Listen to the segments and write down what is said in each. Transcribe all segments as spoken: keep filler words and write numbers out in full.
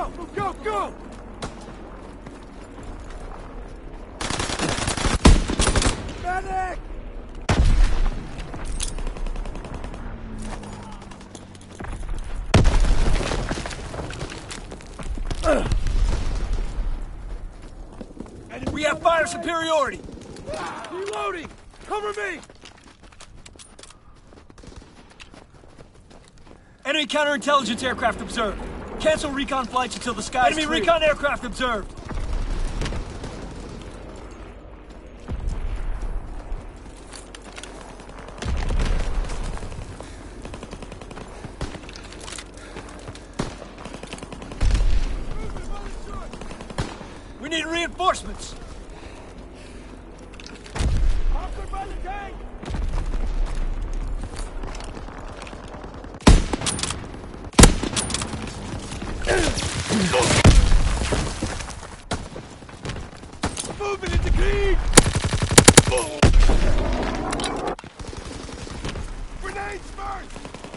Go! Go! Go! Medic! We have fire superiority! Reloading! Cover me! Enemy counterintelligence aircraft observed. Cancel recon flights until the sky is clear. Enemy recon aircraft observed. We need reinforcements. Officer by the tank! Movement into Krieg! Grenades first!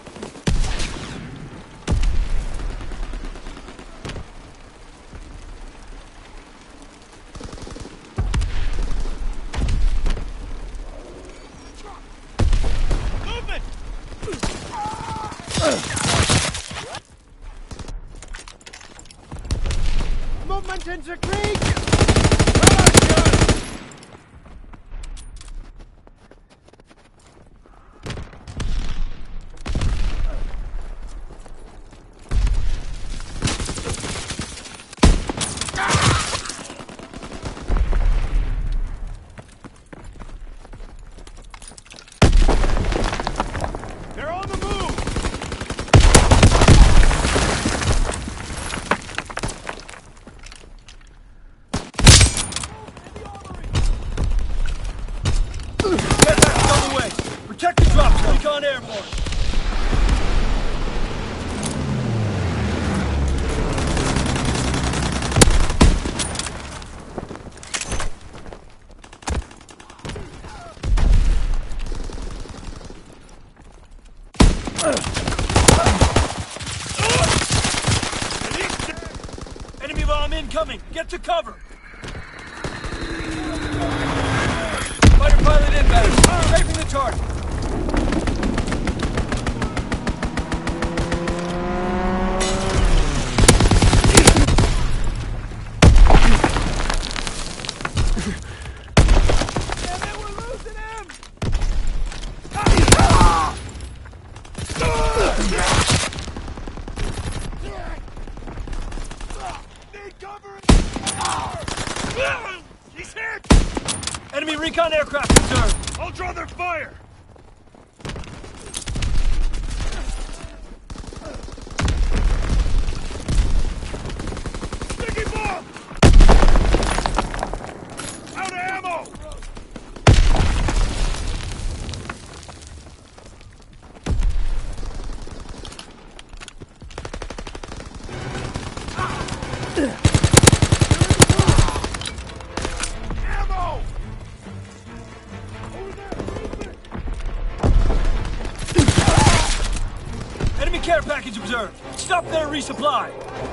Movement! Movement into Krieg! They're on the move! Get back on the way. Protect the drops. Recon airborne. Enemy bomb incoming! Get to cover! Fighter pilot inbound! Strafing the target! Damn it, we're losing him! Need cover! He's hit! Enemy recon aircraft observed! I'll draw their fire! Sticky bomb! Out of ammo! Ammo! Over there, movement! Enemy care package observed! Stop there, resupply!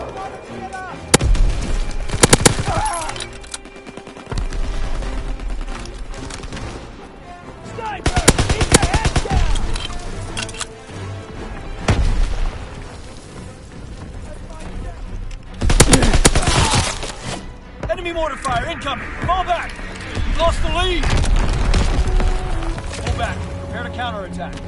Sniper! Keep your head down! Enemy mortar fire incoming! Fall back! We've lost the lead! Pull back. Prepare to counterattack.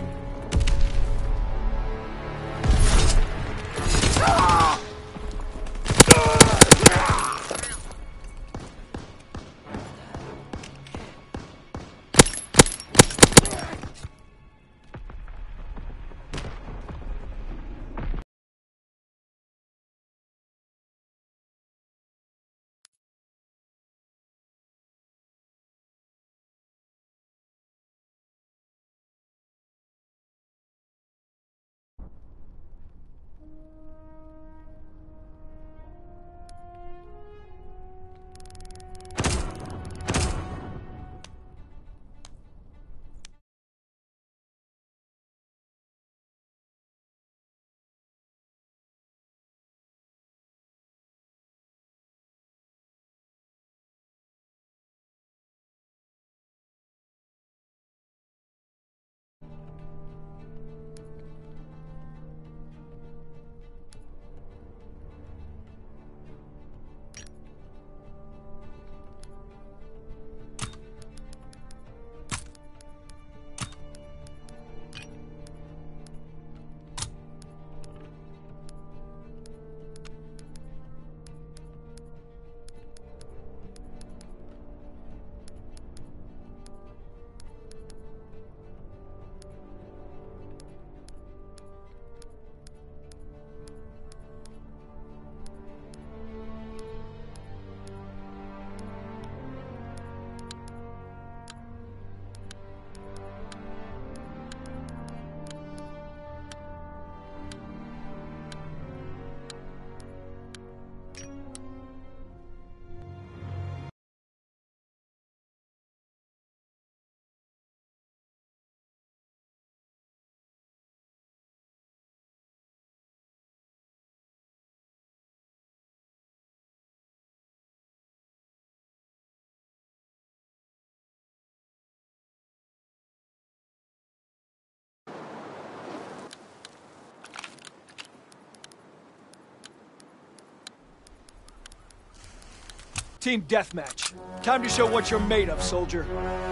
Team deathmatch. Time to show what you're made of, soldier.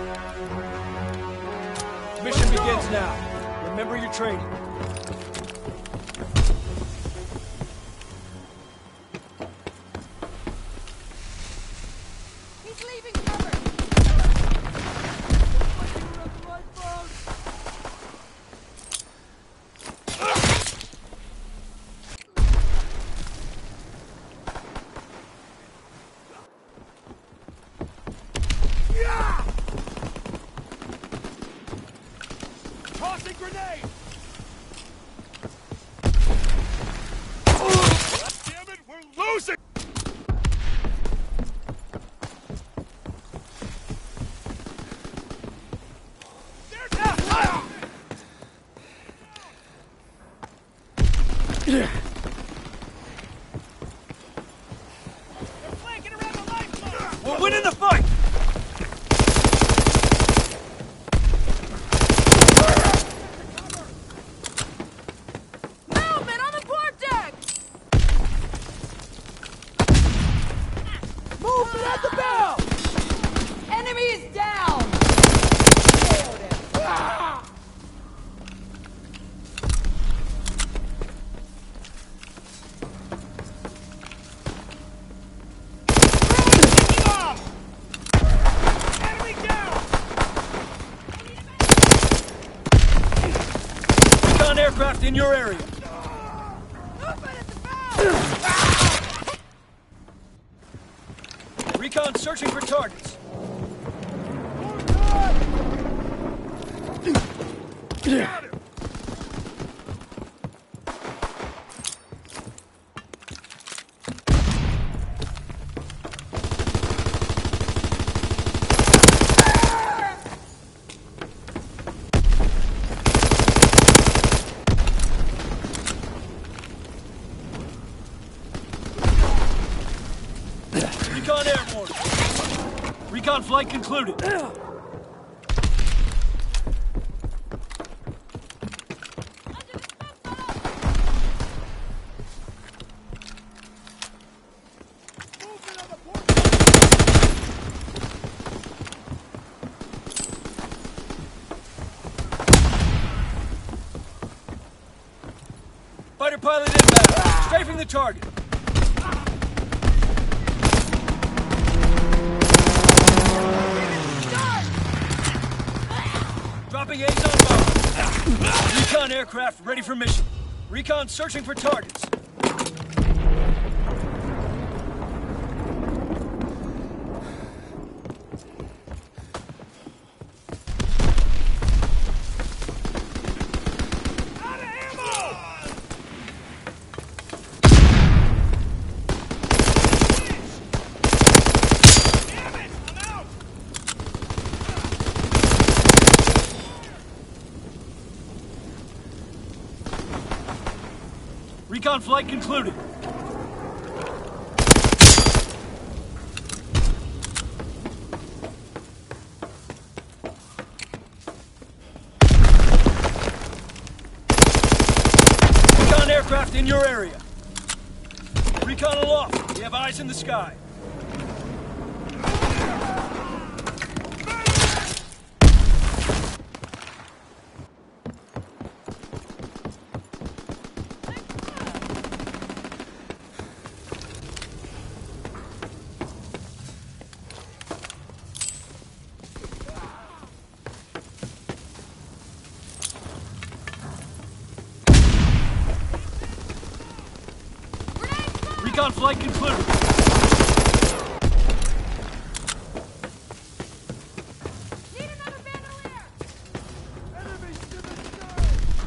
Mission begins now. Remember your training. He's leaving cover! Tossing grenade! Damn it, we're losing! They're down! They're flanking around the lifeline! We're winning the fight! Movement on the port deck! Movement at the bow! Enemy is down! Nailed it. Ah! Bomb! Enemy down! Recon aircraft in your area. Movement at the bow! Recon searching for targets. Got him! Recon airborne. Recon flight concluded. Fighter pilot inbound. Strafing the target. Dropping Azon bomb. Recon aircraft ready for mission. Recon searching for targets. Out of ammo! Damn it! I'm out! Recon flight concluded. Recon aircraft in your area. Recon aloft. We have eyes in the sky. Recon flight concluded. Need another bandolier! Enemies to the sky!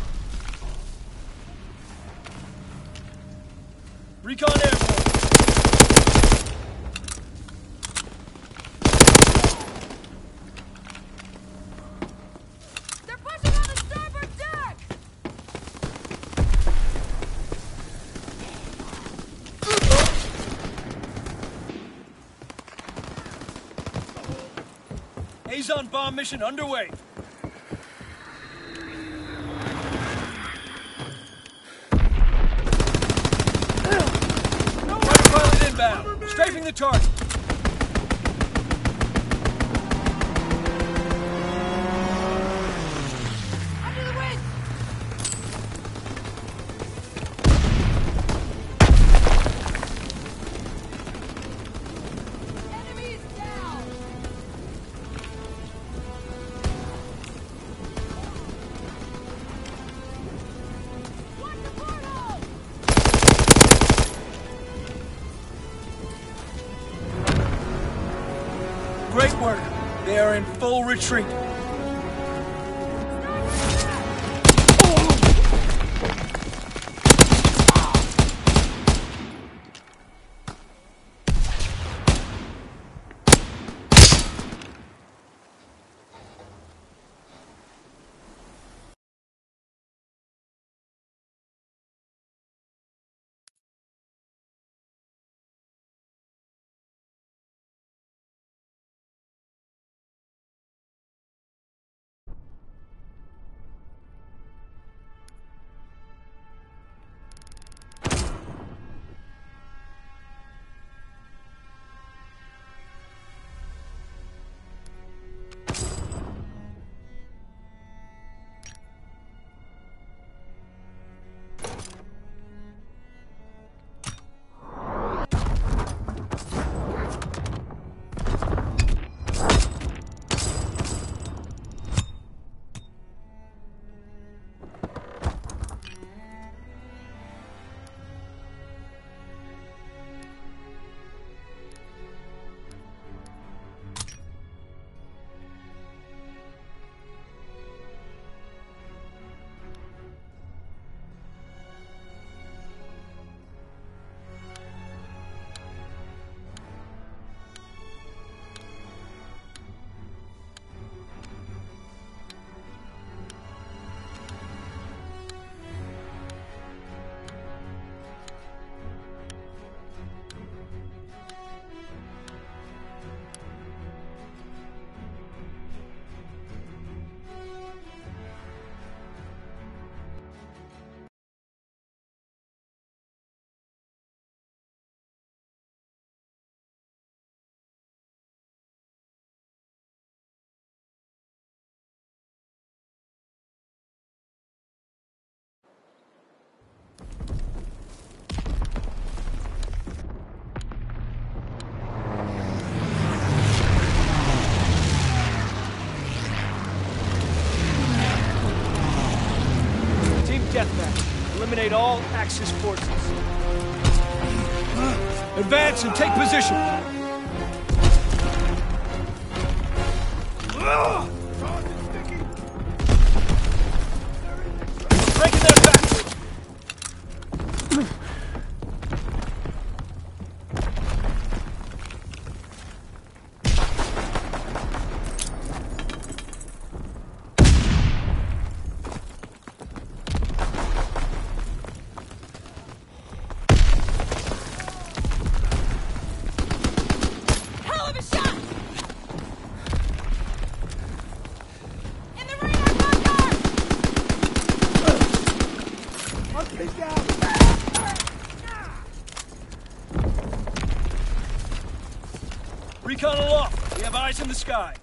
Recon airborne. They're pushing on the starboard deck! Azon bomb mission underway. Fighter pilot inbound. Strafing the target. They are in full retreat. Deathmatch. Eliminate all Axis forces. Advance and take position. Breaking their backs. Recon aloft. We have eyes in the sky.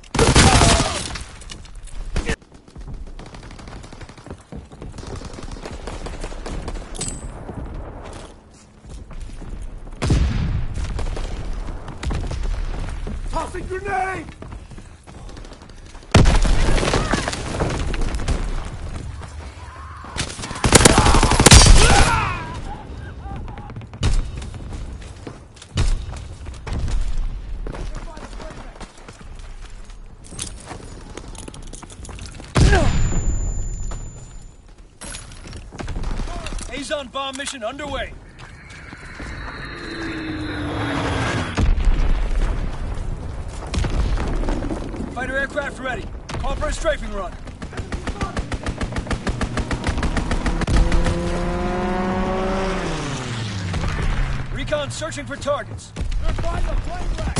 Tossing grenade! Azon bomb mission underway. Fighter aircraft ready. Call for a strafing run. Recon searching for targets. They're by the plane wreck!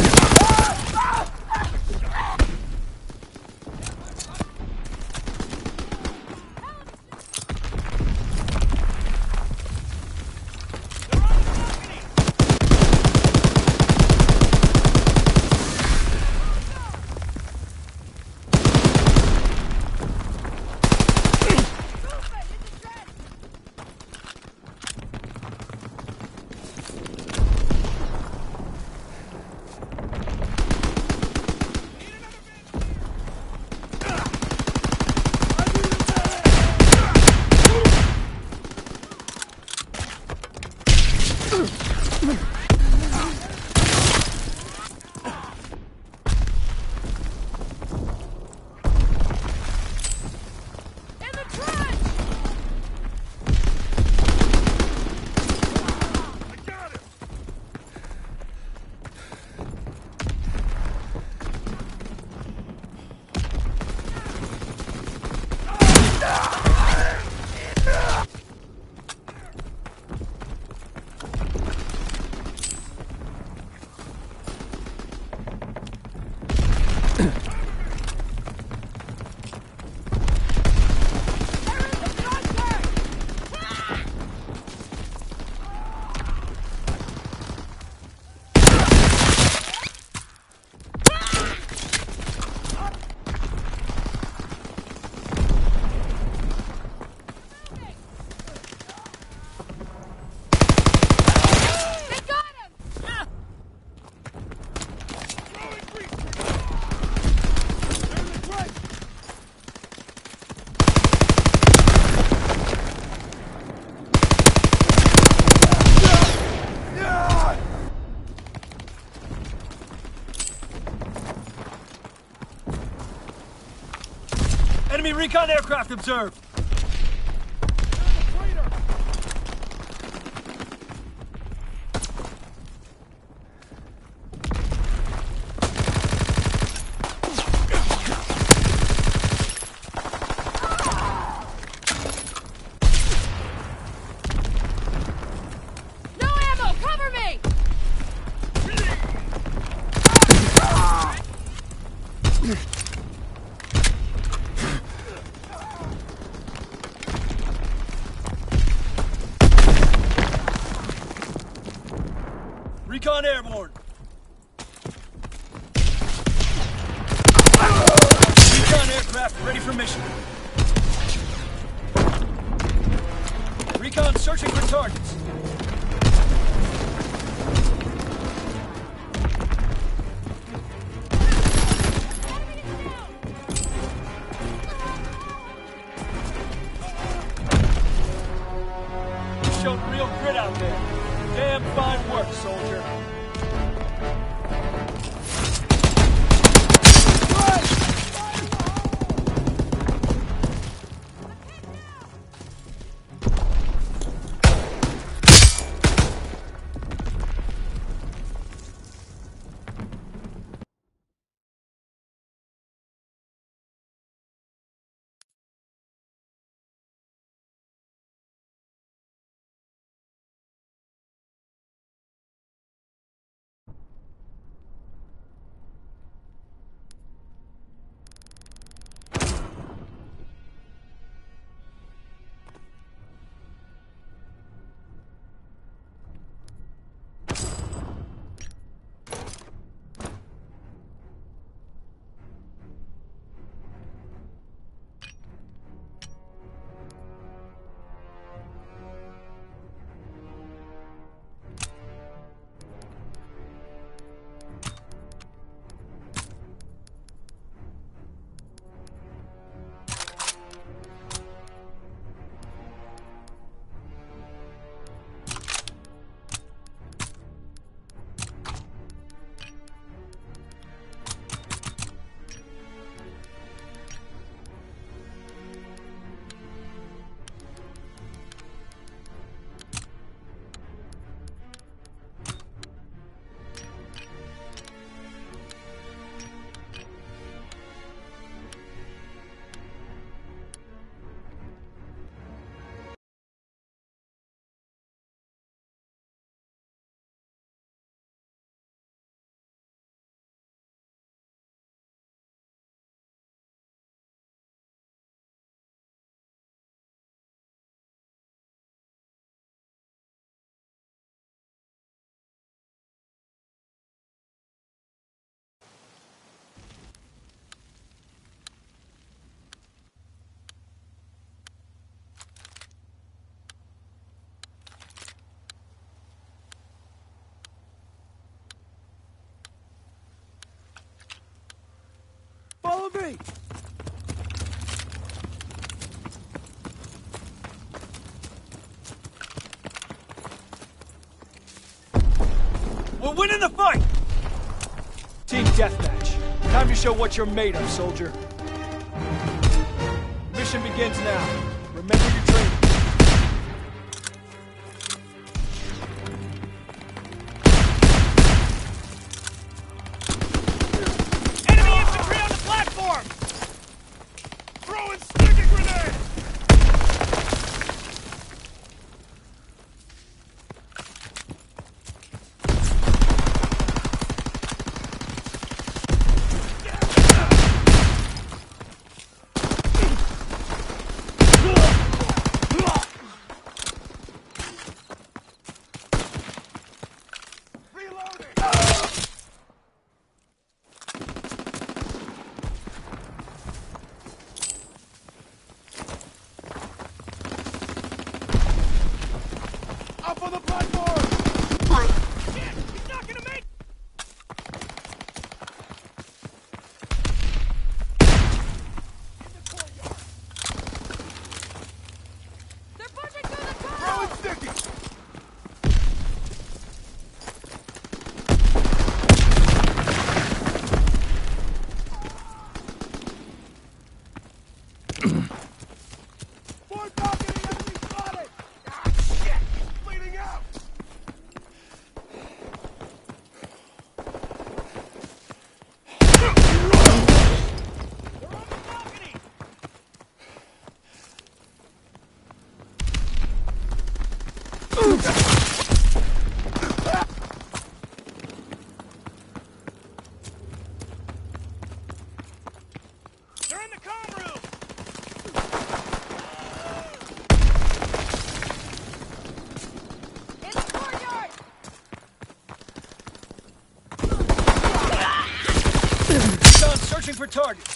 recon aircraft observed. Recon airborne. Recon aircraft ready for mission. Recon searching for targets. You showed real grit out there. Damn fine work, soldier. Follow me! We're winning the fight! Team deathmatch. Time to show what you're made of, soldier. Mission begins now. Remember your training. Up on the platform! Shit! He's not gonna make... They're pushing through the tunnel! Throw it sticky! They're in the comm room! In the courtyard! Done searching for targets.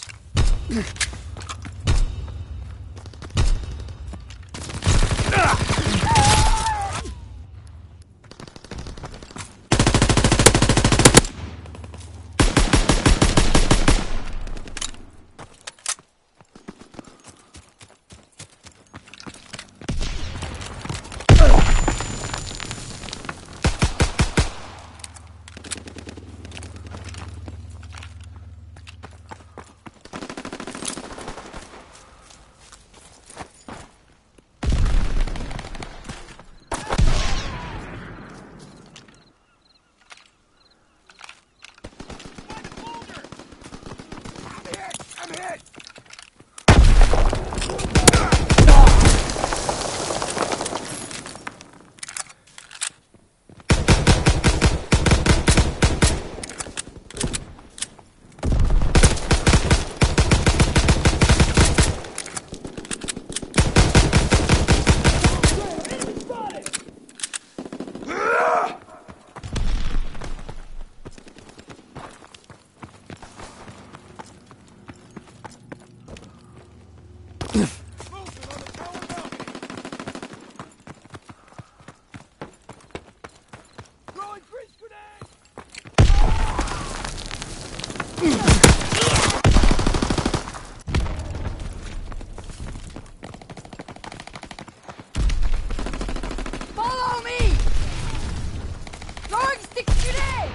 Follow me! Throwing sticks today!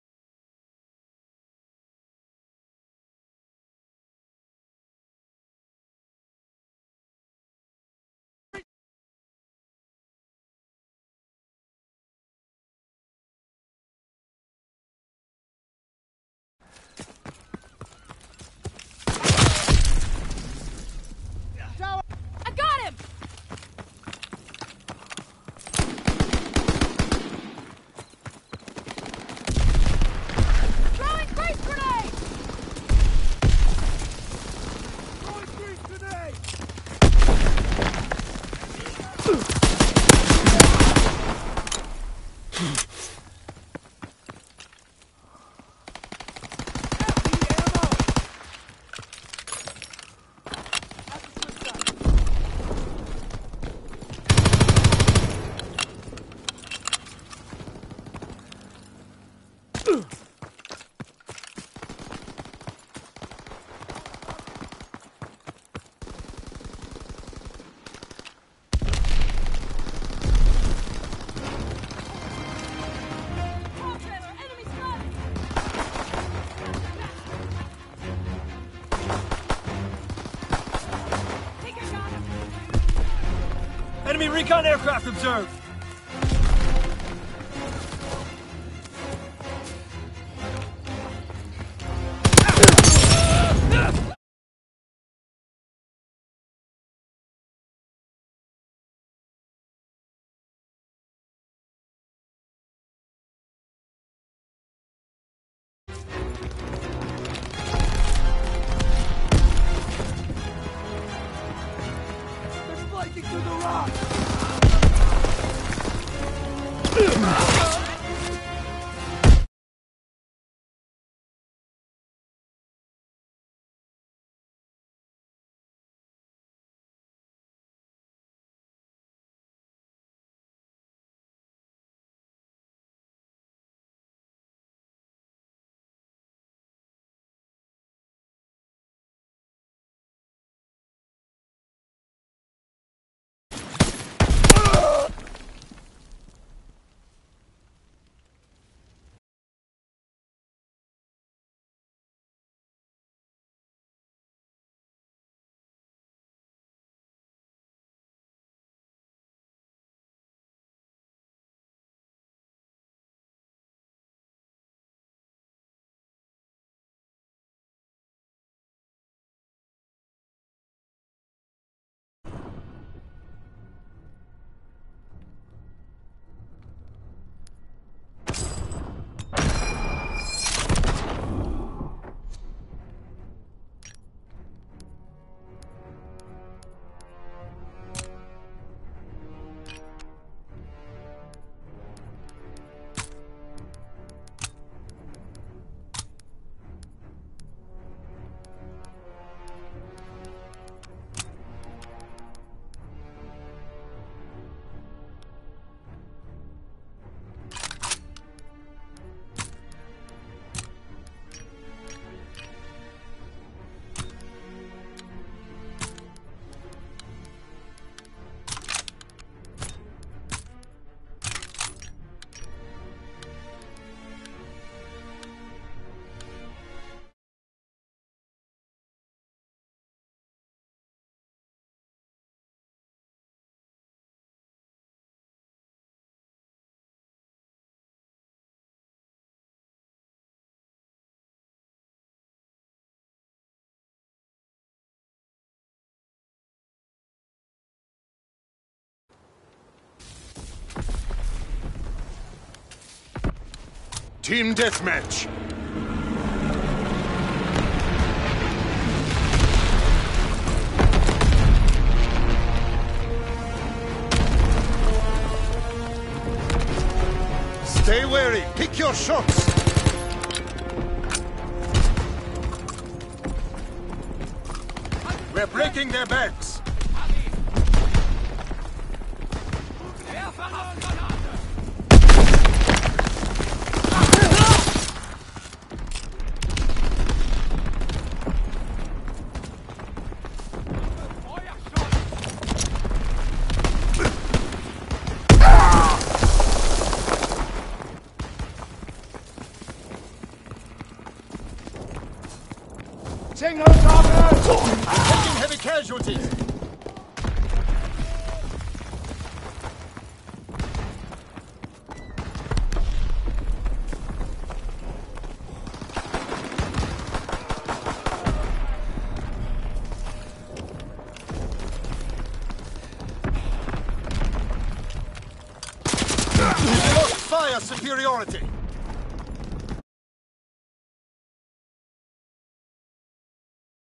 I got him! Throwing grease grenade! Throwing grease grenade! Wall trailer, enemy spotted! Take a shot! Enemy recon aircraft observed. They're flanking through the rock! Team deathmatch. Stay wary. Pick your shots. We're breaking their backs. Signal target! Taking heavy casualties. We lost fire superiority.